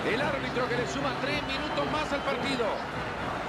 El árbitro que le suma 3 minutos más al partido.